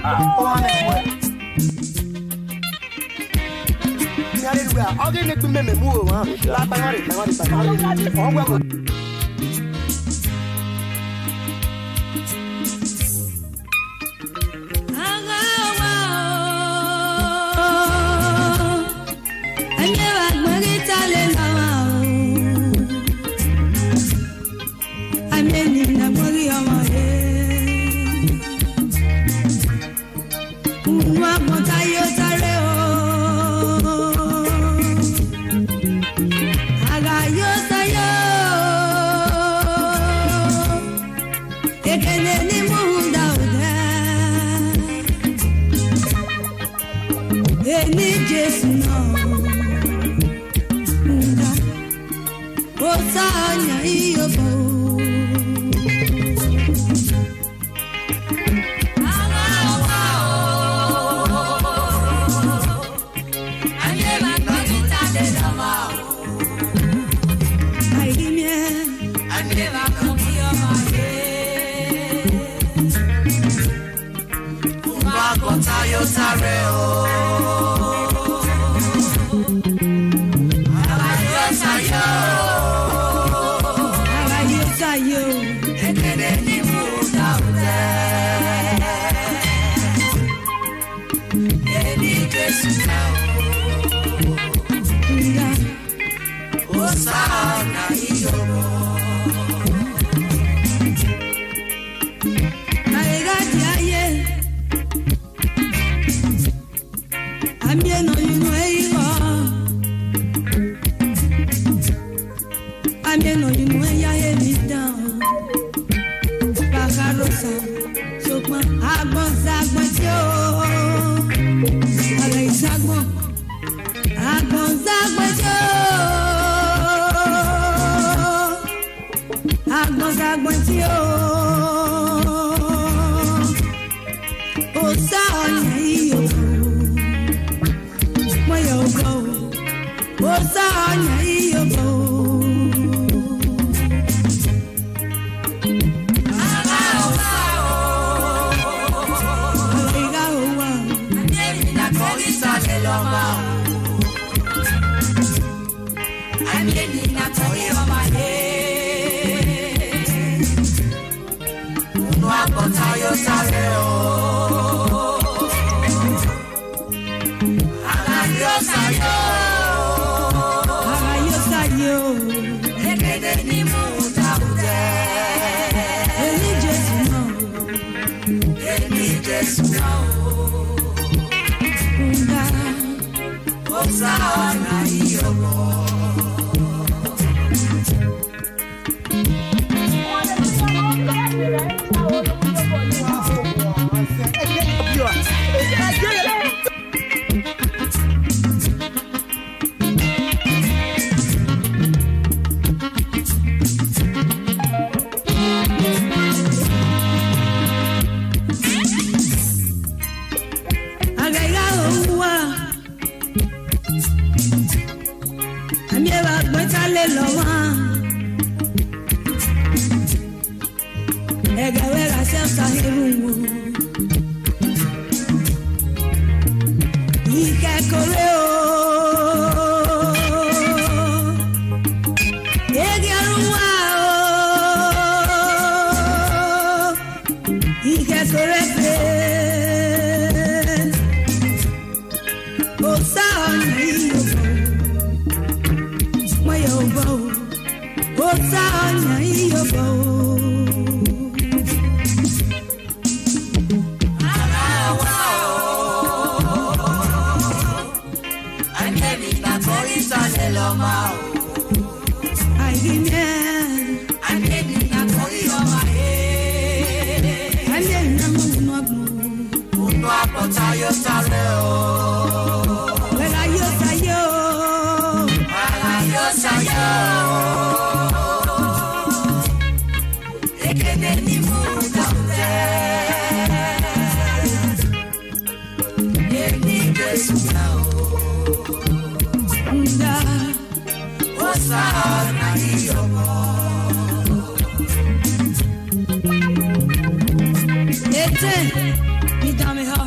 You got me hard.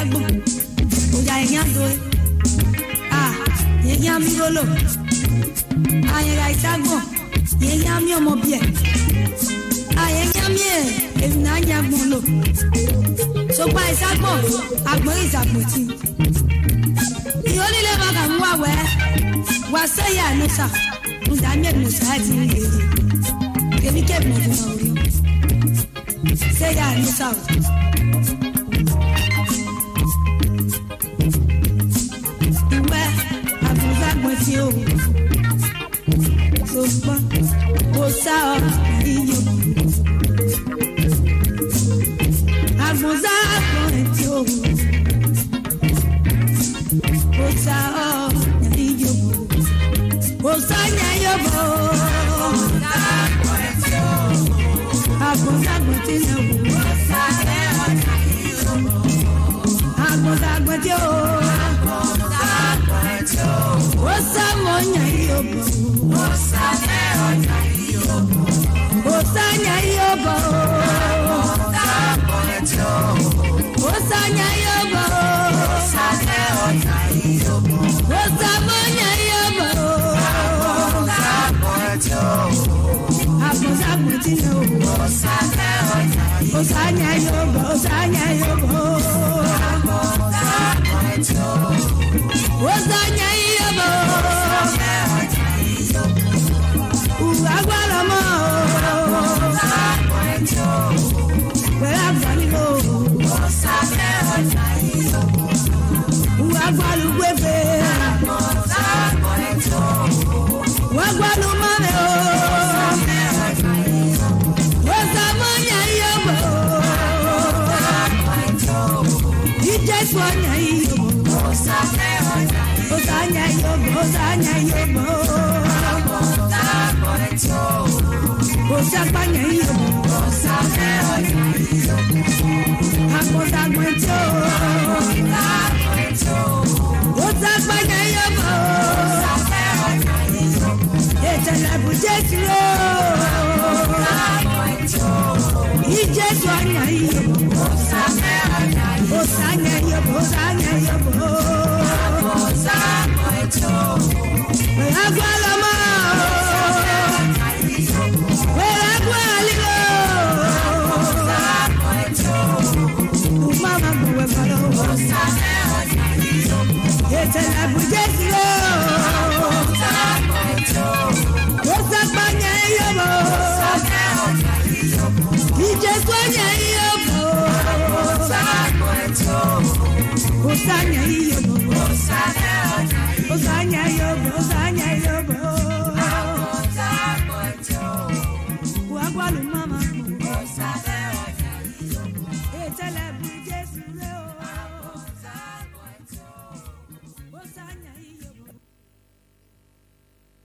sagbo. Oya eyan do. Ah, eyan mi lolo. Ayera sagbo. Eyan mi omo bi e. Eyan mi e, na nyagbon lo. So pa sagbo, agbon isapoti. Ioli le baga nwa we. Wa say ya no sa. Unda mi no sa ti ni. Kemi ke mo mo ori. Say ya no sa. Iwe abuza gboti o. So pa o sa o iyo. Abuza gboti o. O sa o iyo. Osanya yobo, agonda gotino. Agonda gotio, osamonya yobo, osanya yobo, osanya yobo, osamonya yobo. Osanya yobo, osanya yobo, osanya yobo, uagwalamo, uagwalimo, uagwaluwefe, uagwalumame. Osanya yobo, osanya yobo, osanya yobo, osapanya yobo, akodagwento, osapanya yobo, etelebujetiyo, ijeswanya yobo. Osanya yobo, osanya yobo, agwalama, agwalilo, umama buwe malo, etela bujetiyo, osapanya yobo, ijeswanya yobo. Osanya yobo, osanya yobo, osanya yobo. Wagwalu mama.